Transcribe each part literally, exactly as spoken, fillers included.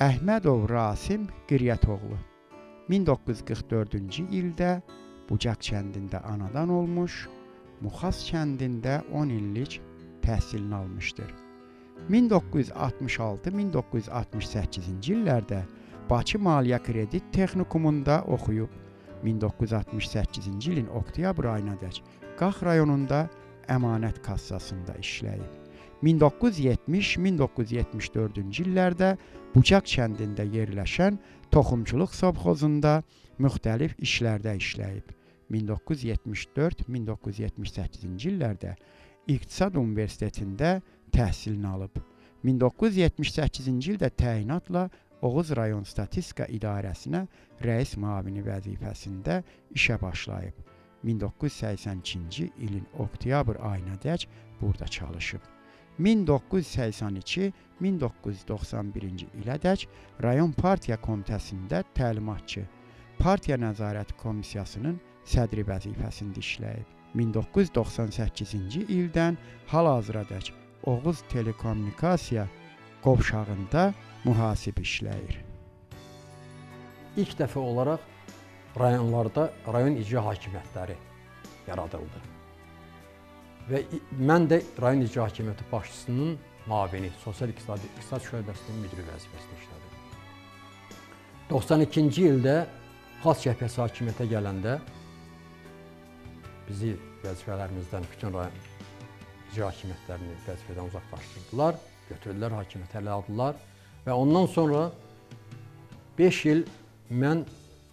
Əhmədov Rasim Qiryətoğlu min doqquz yüz qırx dördüncü ildə Bucaq kəndində anadan olmuş, Muxas kəndində on illik təhsilini almışdır. min doqquz yüz altmış altı min doqquz yüz altmış səkkizinci illərdə Bakı Maliyyə Kredit Texnikumunda oxuyub, min doqquz yüz altmış səkkizinci ilin oktyabr ayınadək Qax rayonunda əmanət kassasında işləyib. min doqquz yüz yetmiş min doqquz yüz yetmiş dördüncü illərdə Bucaq kəndində yerləşən toxumçuluq sovxozunda müxtəlif işlərdə işləyib. min doqquz yüz yetmiş dörd min doqquz yüz yetmiş səkkizinci illərdə İqtisad Universitetində təhsilini alıb. min doqquz yüz yetmiş səkkizinci ildə təyinatla Oğuz rayon statistika idarəsinə rəis müavini vəzifəsində işə başlayıb. min doqquz yüz səksən ikinci ilin oktyabr ayınadək burada çalışıb. min doqquz yüz səksən iki min doqquz yüz doxsan birinci ilədək rayon partiya komitəsində təlimatçı, partiya nəzarət komissiyasının sədri vəzifəsində işləyib. min doqquz yüz doxsan səkkizinci ildən hal-hazıradək Oğuz Telekommunikasiya qovşağında mühasib işləyir. İlk dəfə olaraq rayonlarda rayon icra hakimiyyətləri yaradıldı. Və mən də rayon icra hakimiyyəti başçısının müavini, sosial-iqtisadi iqtisad şöbəsinin müdiri vəzifəsində işlədim. doxsan ikinci ildə Xalq Cəbhəsi hakimiyyətə gələndə bizi vəzifələrimizdən bütün rayon icra hakimiyyətlərini vəzifədən uzaqlaşdırdılar, götürdülər, hakimiyyətə ələ aldılar və ondan sonra beş il mən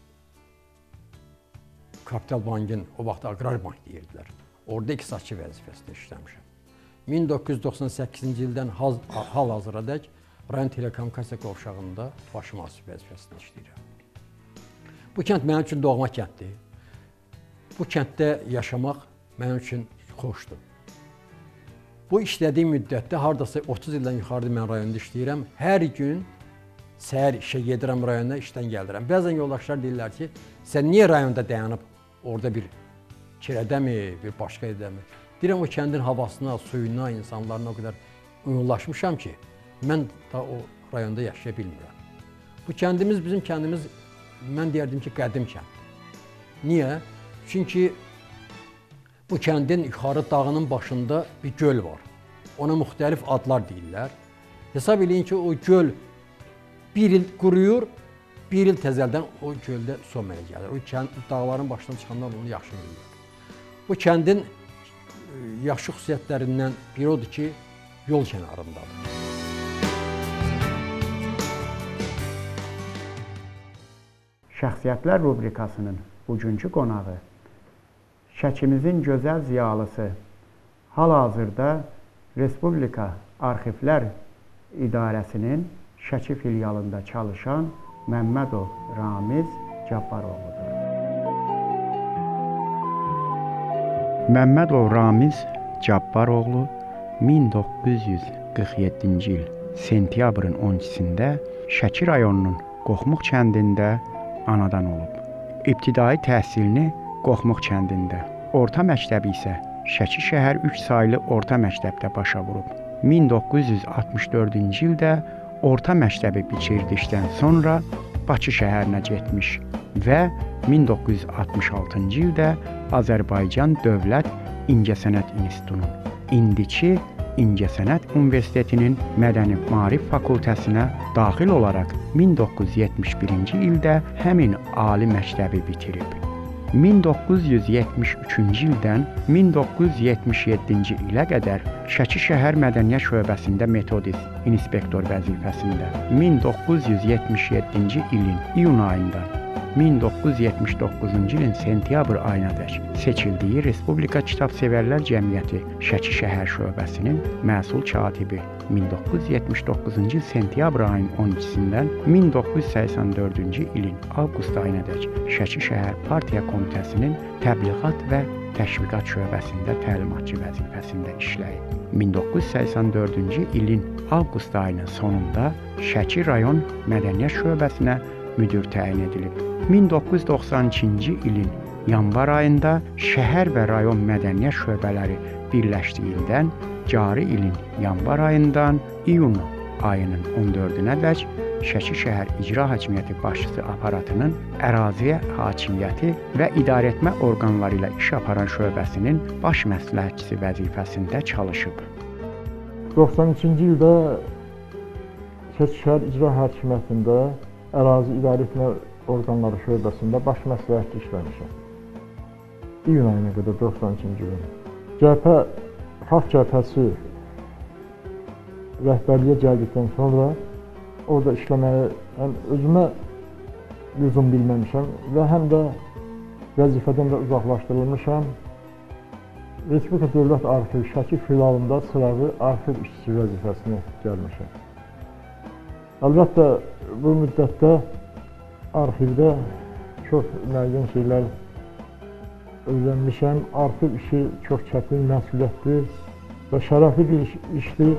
Kapital Bankın, o vaxt Aqrar Bank deyirdilər, orada iqtisadçı vəzifəsində işləmişəm. min doqquz yüz doxsan səkkizinci ildən hal-hazıradək rayon telekommunikasiya qovşağında baş mühasib vəzifəsində işləyirəm. Bu kənd mənim üçün doğma kənddir. Bu kənddə yaşamaq mənim üçün xoşdur. Bu işlədiyim müddətdə hardasa otuz ildən yuxarıda mən rayonda işləyirəm. Hər gün səhər işə gedirəm rayona, işdən gəldirəm. Bəzən yoldaşlar deyirlər ki, sən niyə rayonda dayanıb orada bir kirədəmi, bir başqa edəmi? Deyirəm, o kəndin havasına, suyuna, insanlarına o qədər uyğunlaşmışam ki, mən da o rayonda yaşaya bilmirəm. Bu kəndimiz, bizim kəndimiz, mən deyərdim ki, qədim kənd. Niyə? Çünki bu kəndin yuxarı dağının başında bir göl var. Ona müxtəlif adlar deyirlər. Hesab eləyin ki, o göl bir il quruyur, bir il təzəldən o göldə su əmələ gəlir. O kənd, dağların başından çıxanlar onu yaxşı bilirlər. Bu kəndin yaxşı xüsusiyyətlərindən biri odur ki, yol kənarındadır. Şəxsiyyətlər rubrikasının bugünkü qonağı Şəkimizin gözəl ziyalısı, hal-hazırda Respublika Arxivlər İdarəsinin Şəki filialında çalışan Məmmədov Ramiz Cabbaroğludur. Məmmədov Ramiz Cabbaroğlu min doqquz yüz qırx yeddinci il sentyabrın on ikisində Şəki rayonunun Qoxmuq kəndində anadan olub. İbtidai təhsilini Qoxmuq kəndində, orta məktəbi isə Şəki şəhər üç saylı orta məktəbdə başa vurub. min doqquz yüz altmış dördüncü ildə orta məktəbi bitirdikdən sonra Bakı şəhərinə getmiş və min doqquz yüz altmış altıncı ildə Azərbaycan Dövlət İncəsənət İnstitutunun, indiki İncəsənət Universitetinin Mədəni Maarif Fakültəsinə daxil olaraq min doqquz yüz yetmiş birinci ildə həmin ali məktəbi bitirib. min doqquz yüz yetmiş üçüncü ildən min doqquz yüz yetmiş yeddinci ilə qədər Şəki şəhər Mədəniyyət şöbəsində metodist inspektor vəzifəsində, min doqquz yüz yetmiş yeddinci ilin iyun ayında min doqquz yüz yetmiş doqquzuncu ilin sentyabr ayınadək seçildiyi Respublika Kitabsevərlər Cəmiyyəti Şəki şəhər şöbəsinin məsul katibi, min doqquz yüz yetmiş doqquzuncu il sentyabr ayının on ikisindən min doqquz yüz səksən dördüncü ilin avqust ayınadək Şəki şəhər partiya komitəsinin təbliğat və təşviqat şöbəsində təlimatçı vəzifəsində işləyib. min doqquz yüz səksən dördüncü ilin avqust ayının sonunda Şəki rayon mədəniyyət şöbəsinə müdir təyin edilib. min doqquz yüz doxsan ikinci ilin yanvar ayında şəhər və rayon mədəniyyət şöbələri birləşdiyindən cari ilin yanvar ayından iyun ayının on dördünədək Şəki şəhər İcra Hakimiyyəti başçısı aparatının əraziyə hakimiyyəti və idarəetmə orqanları ilə iş aparan şöbəsinin baş məsləhətçisi vəzifəsində çalışıb. doxsan üçüncü ildə Şəki şəhər İcra Hakimiyyətində ərazi idarəetmə orqanları şöbəsində baş məsləhətçi işləmişəm. İyun ayına qədər doxsan üçüncü ildə. Cəbhə, Xalq Cəbhəsi rəhbərliyə gəldikdən sonra orada işləməyə həm özümə lüzum bilməmişəm və həm də vəzifədən də uzaqlaşdırılmışam. Respublika Dövlət Arxiv Şəki filialında sıravi arxiv işçisi vəzifəsinə gəlmişəm. Əlbəttə, bu müddətdə arxivdə çox müəyyən şeylər öyrənmişəm. Arxiv işi çox çətin, məsuliyyətli və şərəfli bir iş, işdir.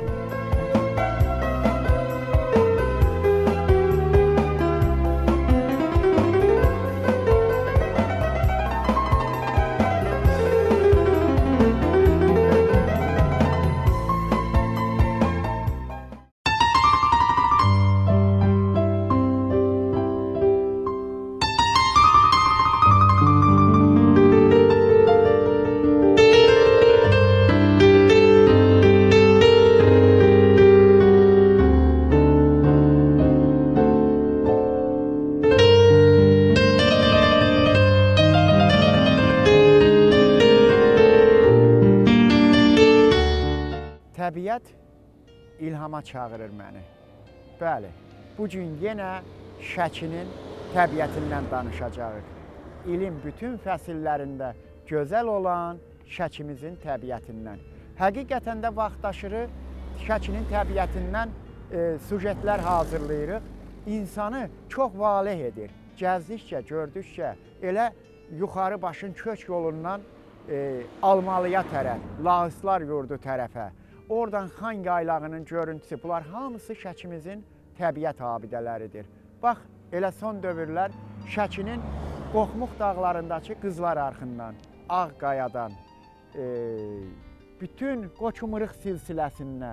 Təbiət ilhama çağırır məni. Bəli, bugün yenə Şəkinin təbiətindən danışacağıq. İlin bütün fəsillərində gözəl olan Şəkimizin təbiətindən. Həqiqətən də vaxtaşırı Şəkinin təbiətindən e, sujetlər hazırlayırıq. İnsanı çox valeh edir. Gəzdikcə, gördükcə elə yuxarı başın kök yolundan e, Almalıya tərəf, Lağıslar yurdu tərəfə, oradan Xan yaylağının görüntüsü, bunlar hamısı Şəkimizin təbiət abidələridir. Bax, elə son dövrlər Şəkinin Qoxmuq dağlarındakı Qızlar Arxından, Ağqayadan, e, bütün Qoçumırıq silsiləsindən,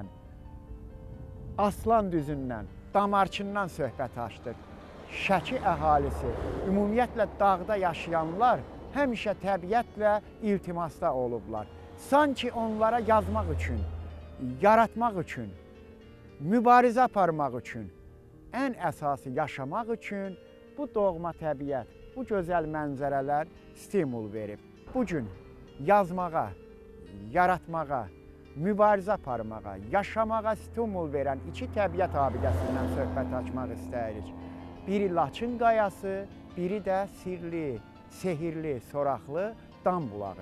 Aslan düzündən, Damarçından söhbət açdıq. Şəki əhalisi, ümumiyyətlə dağda yaşayanlar həmişə təbiətlə iltimasda olublar. Sanki onlara yazmaq üçün, yaratmaq üçün, mübarizə aparmaq üçün, ən əsası yaşamaq üçün bu doğma təbiət, bu gözəl mənzərələr stimul verib. Bugün yazmağa, yaratmağa, mübarizə aparmağa, yaşamağa stimul verən iki təbiət abidəsindən söhbət açmaq istəyirik. Biri Laçın qayası, biri də sirli, sehirli, soraqlı Dam bulağı.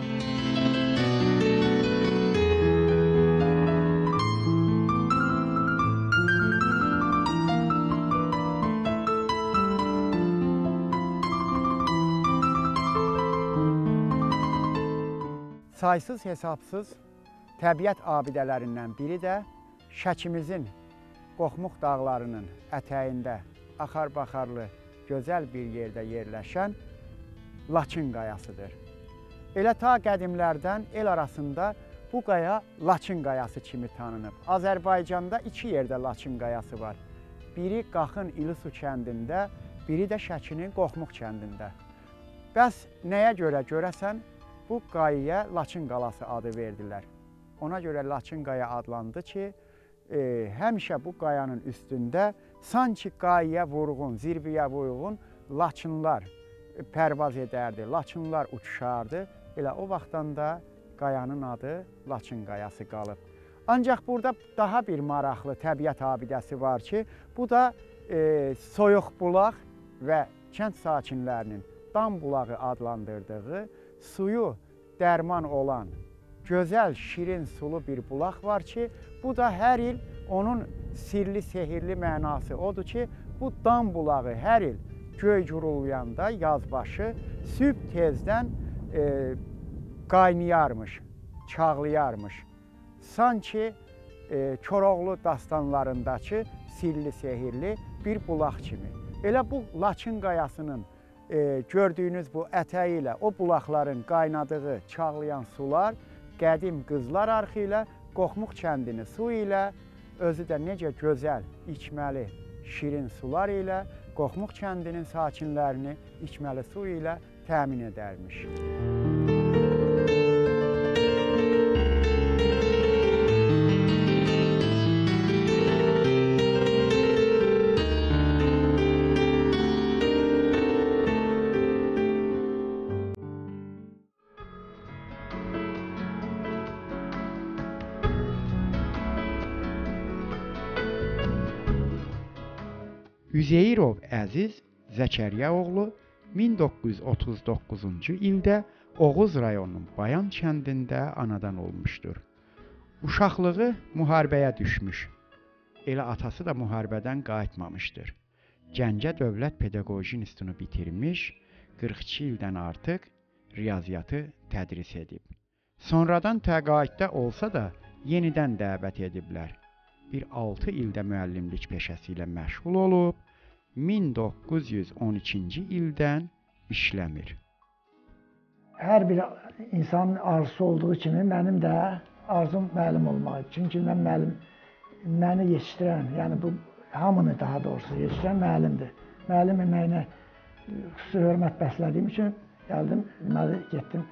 Saysız hesabsız təbiət abidələrindən biri də Şəkimizin Qoxmuq dağlarının ətəyində axar-baxarlı gözəl bir yerdə yerləşən Laçın qayasıdır. Elə ta qədimlərdən el arasında bu qaya Laçın qayası kimi tanınıb. Azərbaycanda iki yerdə Laçın qayası var. Biri Qaxın İlisu kəndində, biri də Şəkinin Qoxmuq kəndində. Bəs nəyə görə görəsən? Bu qayaya Laçın qalası adı verdilər. Ona görə Laçın qaya adlandı ki, e, həmişə bu qayanın üstündə sanki qayaya vurğun, zirvəyə vurğun Laçınlar pərvaz edərdi, Laçınlar uçuşardı. Elə o vaxtdan da qayanın adı Laçın qayası qalıb. Ancaq burada daha bir maraqlı təbiət abidəsi var ki, bu da e, Soyuqbulaq və kənd sakinlərinin Dam bulağı adlandırdığı suyu dərman olan, gözəl, şirin, sulu bir bulaq var ki, bu da hər il onun sirli, sehirli mənası odur ki, bu Dam bulağı hər il göy gurulayanda yazbaşı sübh tezdən e, qaynayarmış, çağlayarmış. Sanki e, Koroğlu dastanlarındakı sirli, sehirli bir bulaq kimi. Elə bu Laçın qayasının E, gördüyünüz bu ətəyi ilə o bulaqların qaynadığı, çağlayan sular qədim Qızlar Arxı ilə Qoxmuq kəndini su ilə özü də necə gözəl, içməli, şirin sular ilə Qoxmuq kəndinin sakinlərini içməli su ilə təmin edərmiş. Üzeyirov Əziz Zəkərya oğlu min doqquz yüz otuz doqquzuncu ildə Oğuz rayonunun Bayan kəndində anadan olmuşdur. Uşaqlığı müharibəyə düşmüş. Elə atası da müharibədən qayıtmamışdır. Gəncə Dövlət Pedaqoji İnstitutunu bitirmiş, qırx iki ildən artıq riyaziyyatı tədris edib. Sonradan təqaüddə olsa da yenidən dəvət ediblər. Bir altı ildə müəllimlik peşəsi ilə məşğul olub, min doqquz yüz on ikinci ildən işləmir. Hər bir insanın arzusu olduğu kimi mənim də arzum müəllim olmaq. Çünki mən müəllim, məni yetişdirən, yəni bu hamını daha doğrusu yetişdirən müəllimdir. Müəllim əməyinə xüsusi hörmət bəslədiyim üçün gəldim, deməli getdim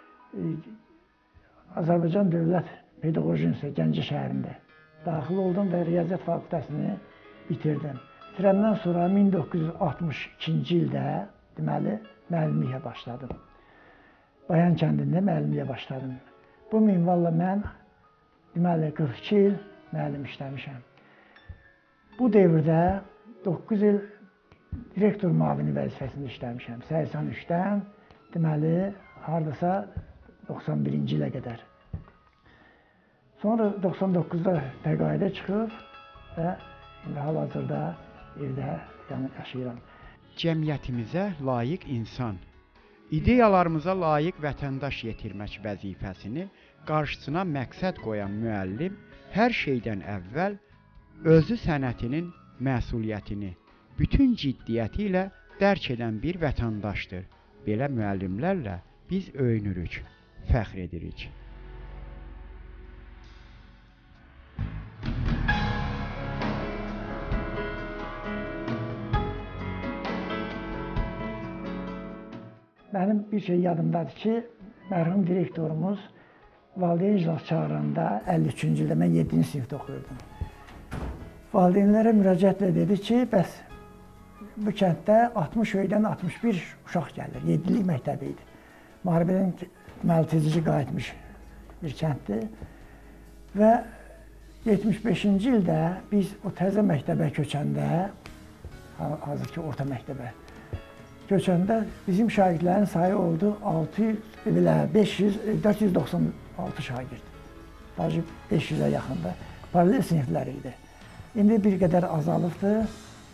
Azərbaycan Dövlət Pedaqoji İnstitutu Gəncə şəhərində daxil oldum və Riyaziyyat fakültəsini bitirdim. Bitirəndən sonra min doqquz yüz altmış ikinci ildə deməli müəllimliyə başladım. Bayan kəndində müəllimliyə başladım. Bu minvalla mən deməli qırx iki il müəllim işləmişəm. Bu dövrdə doqquz il direktor müavini vəzifəsində işləmişəm. səksən üçdən deməli hardasa doxsan birinci ilə qədər. Sonra doxsan doqquzda təqaüdə çıxıb və indi hal-hazırda evdə yəni yaşayıram. Cəmiyyətimizə layiq insan, ideyalarımıza layiq vətəndaş yetirmək vəzifəsini qarşısına məqsəd qoyan müəllim hər şeydən əvvəl özü sənətinin məsuliyyətini bütün ciddiyyəti ilə dərk edən bir vətəndaşdır. Belə müəllimlərlə biz öyünürük, fəxr edirik. Mənim bir şey yadımdadır ki, mərhum direktorumuz valideyn iclas çağıranda əlli üçüncü ildə mən yeddinci sinifdə oxuyurdum. Valideynlərə müraciətlə dedi ki, bəs bu kənddə altmış öydən altmış bir uşaq gəlir, yeddilik məktəbi idi. Müharibədən deməli tezcə qayıtmış bir kənddir və yetmiş beşinci ildə biz o təzə məktəbə köçəndə, hazır ki orta məktəbə köçəndə bizim şagirdlərin sayı oldu altı yüz, belə beş yüz, dörd yüz doxsan altı şagird. Sadəcə beş yüzə yaxında paralel siniflər idi. İndi bir qədər azalıbdır.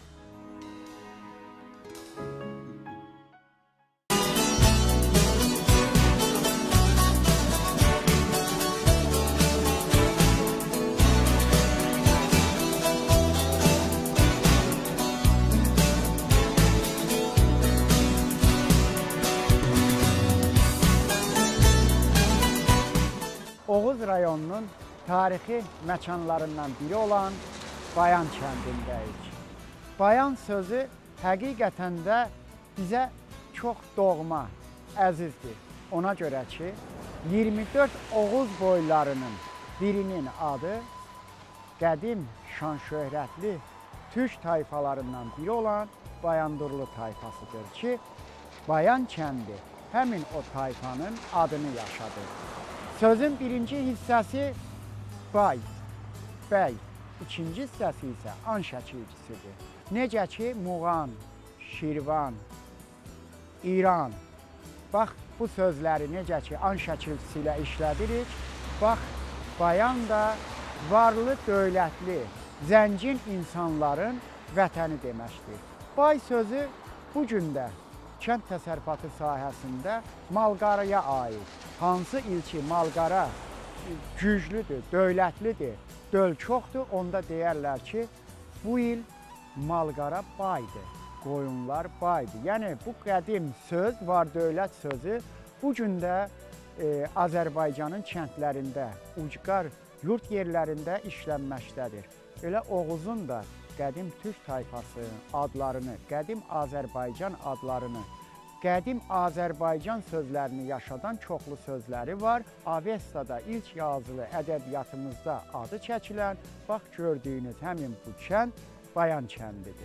Oğuz rayonunun tarixi məkanlarından biri olan Bayan kəndindəyik. Bayan sözü həqiqətən də bizə çox doğma, əzizdir. Ona görə ki, iyirmi dörd Oğuz boylarının birinin adı qədim, şan-şöhrətli Türk tayfalarından biri olan Bayandurlu tayfasıdır ki, Bayan kəndi həmin o tayfanın adını yaşadır. Sözün birinci hissəsi bay, bəy, ikinci hissəsi isə an şəkilçisidir. Necə ki, Muğan, Şirvan, İran. Bax, bu sözləri necə ki, an şəkilçisi ilə işlədirik. Bax, bayan da varlı, dövlətli, zəngin insanların vətəni deməkdir. Bay sözü bu gün də kənd təsərrüfatı sahəsində malqaraya aid. Hansı il ki, malqara güclüdür, dövlətlidir, döl çoxdur, onda deyərlər ki, bu il malqara baydır, qoyunlar baydır. Yəni, bu qədim söz, var dövlət sözü bu gün də e, Azərbaycanın kəndlərində, ucqar yurt yerlərində işlənməkdədir. Elə Oğuzun da qədim türk tayfası adlarını, qədim Azərbaycan adlarını, qədim Azərbaycan sözlərini yaşadan çoxlu sözləri var. Avestada ilk yazılı ədəbiyyatımızda adı çəkilən, bax gördüyünüz həmin bu kənd Bayan kəndidir.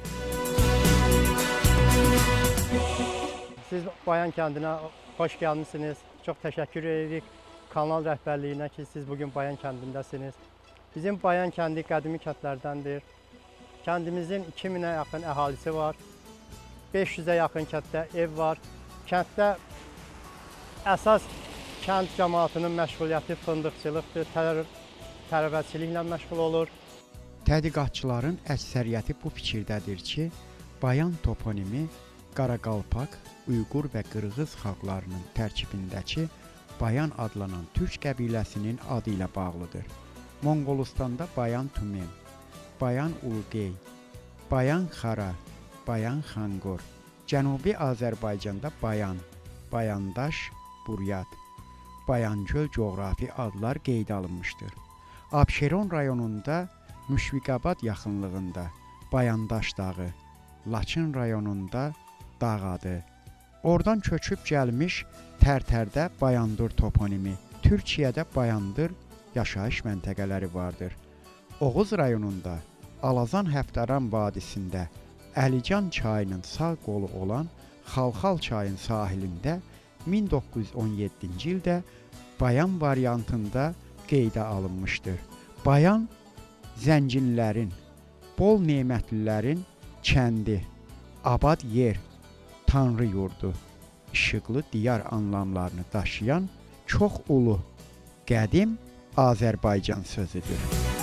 Siz Bayan kəndinə xoş gəlmişsiniz. Çox təşəkkür edirik kanal rəhbərliyinə ki, siz bugün Bayan kəndindəsiniz. Bizim Bayan kəndi qədimi kəndlərdəndir. Kəndimizin iki minə yaxın əhalisi var. beş yüzə yaxın kənddə ev var. Kənddə əsas kənd cəmaatının məşğuliyyəti fındıqçılıqdır, tərəvətçiliklə məşğul olur. Tədqiqatçıların əksəriyyəti bu fikirdədir ki, Bayan toponimi Qaraqalpaq, Uyğur və Qırğız xalqlarının tərkibindəki Bayan adlanan türk qəbiləsinin adı ilə bağlıdır. Monqolistanda Bayan Tumen, Bayan Ulqey, Bayan Xara, Bayan Xanqor, Cənubi Azərbaycanda Bayan, Bayandaş, Buryat, Bayangöl coğrafi adlar qeydə alınmışdır. Abşeron rayonunda Müşviqabad yaxınlığında Bayandaş dağı, Laçın rayonunda dağ adı. Oradan köçüb gəlmiş Tərtərdə Bayandur toponimi, Türkiyədə Bayandır yaşayış məntəqələri vardır. Oğuz rayonunda Alazan Həftaran vadisində Əlican çayının sağ qolu olan Xalxal çayın sahilində min doqquz yüz on yeddinci ildə Bayan variantında qeydə alınmışdır. Bayan zənginlərin, bol nemətlilərin kəndi, abad yer, tanrı yurdu, işıqlı diyar anlamlarını daşıyan çox ulu, qədim Azərbaycan sözüdür.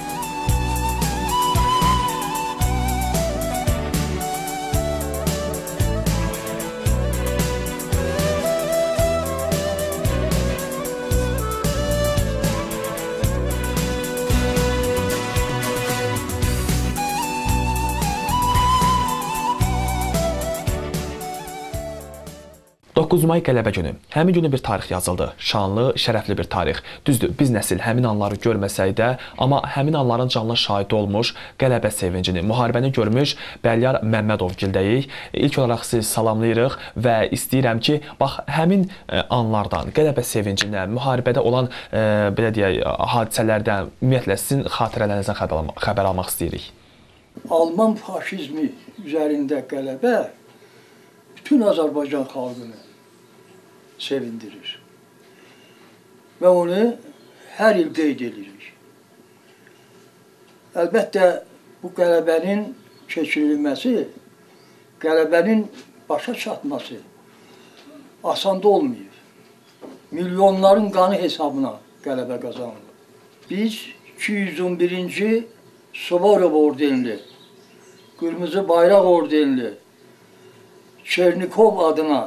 doqquz may qələbə günü. Həmin günü bir tarix yazıldı. Şanlı, şərəfli bir tarix. Düzdür, biz nəsil həmin anları görməsək də, amma həmin anların canlı şahidi olmuş, qələbə sevincini, müharibəni görmüş Bəlyar Məmmədovgildəyik. İlk olaraq sizi salamlayırıq və istəyirəm ki, bax, həmin anlardan, qələbə sevincinə, müharibədə olan, e, belə deyək, hadisələrdən, ümumiyyətlə, sizin xatirələrinizdən xəbər, xəbər almaq istəyirik. Alman faşizmi üzərində qələbə bütün Azərbaycan xalqını sevindirir. Və onu hər il qeyd edirik. Əlbəttə, bu qələbənin keçirilməsi, qələbənin başa çatması asanda olmayıb. Milyonların qanı hesabına qələbə qazanılır. Biz iki yüz on birinci Suvorov ordenli, Qırmızı Bayraq ordenli, Çernikov adına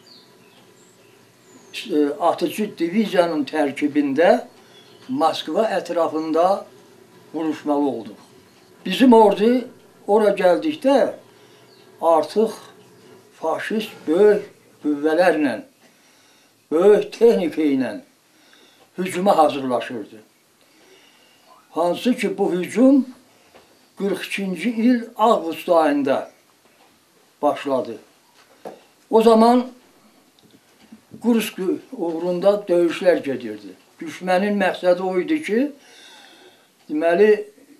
atıcı diviziyanın tərkibində Moskva ətrafında vuruşmalı olduq. Bizim ordu ora gəldikdə artıq faşist böyük qüvvələrlə, böyük texnika ilə hücuma hazırlaşırdı. Hansı ki, bu hücum qırx ikinci il avqust ayında başladı. O zaman Kursk uğrunda döyüşlər gedirdi. Düşmənin məqsədi o idi ki, deməli,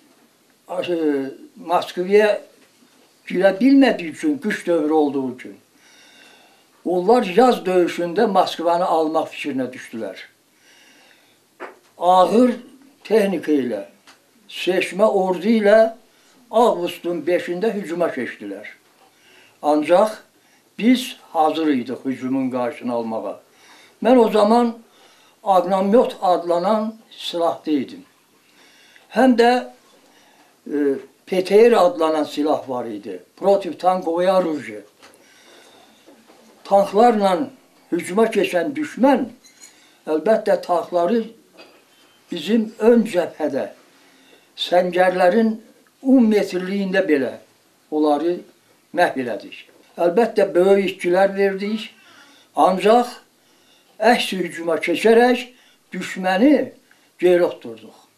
Moskvaya girə bilmədiyi üçün, qış dövrü olduğu üçün, onlar yaz döyüşündə Moskvanı almaq fikrinə düşdülər. Ağır texnika ilə, seçmə ordu ilə avqustun beşində hücuma keçdilər. Ancaq biz hazır idik hücumun qarşısını almağa. Mən o zaman Agnomyot adlanan silahda idim. Həm də e, P T R adlanan silah var idi. Protiv tankoya oruji. Tanklarla hücuma keçən düşmən əlbəttə tankları bizim ön cəbhədə, səngərlərin on metrliyində belə onları məhv elədik. Əlbəttə, böyük itkilər verdik, ancaq əks hücuma keçərək düşməni geri oturduk.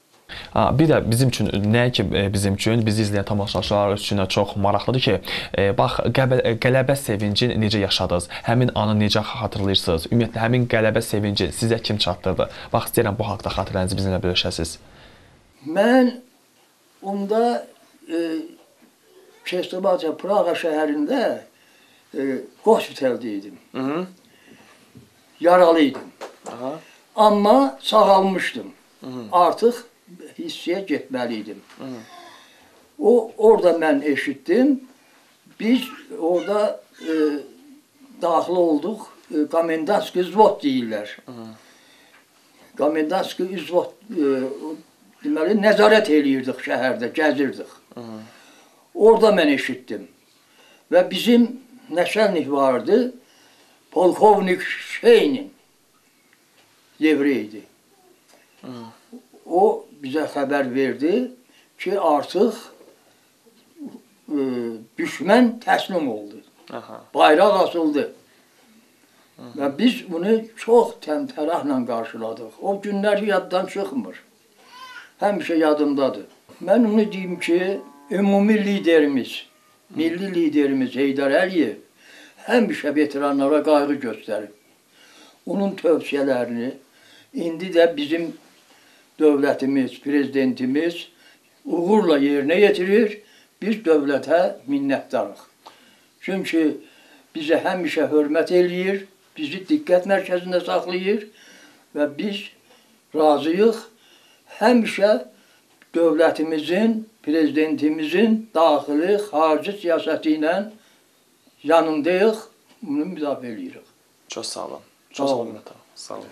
Ha, bir də bizim üçün, nəinki bizim üçün, bizi izləyən tamaşaçılar üçün də çox maraqlıdır ki, e, bax, qələbə sevincini necə yaşadınız? Həmin anı necə xatırlayırsınız? Ümumiyyətlə, həmin qələbə sevinci sizə kim çatdırdı? Bax, istəyirəm bu haqda xatirənizi bizimlə bölüşəsiniz. Mən onda e, Çestovaca, Praga şəhərində e, hospitəldə idim. Hı -hı. Yaralıydım. Aha. Amma sağalmışdım. Hı -hı. Artıq hissiyə getməliydim. Hı -hı. O, orada mən eşitdim. Biz orada e, daxil olduq. E, Komendanski zvod deyirlər. Hı -hı. Komendanski zvod e, deməli, nəzarət eləyirdik şəhərdə, gəzirdik. Hı -hı. Orada mən eşitdim. Və bizim nəşəlnik vardı. Polkovnik Şeynin yevreydi. Hı. O bizə xəbər verdi ki, artıq e, düşmən təslim oldu. Aha. Bayraq asıldı. Hı. Və biz bunu çox təmtərahla qarşıladıq. O günlər yaddan çıxmır. Həmişə yadımdadır. Mən onu deyim ki, ümumi liderimiz, milli liderimiz Heydər Əliyev həmişə veteranlara qayğı göstərib. Onun tövsiyələrini indi də bizim dövlətimiz, prezidentimiz uğurla yerinə yetirir. Biz dövlətə minnətdarıq. Çünki bizə həmişə hörmət eləyir, bizi diqqət mərkəzində saxlayır və biz razıyıq. Həmişə dövlətimizin, prezidentimizin daxili, xarici siyasəti ilə yanındayıq, bunu müdafiə edirik. Çox sağ olun. Çox sağ olun. Sağ olun.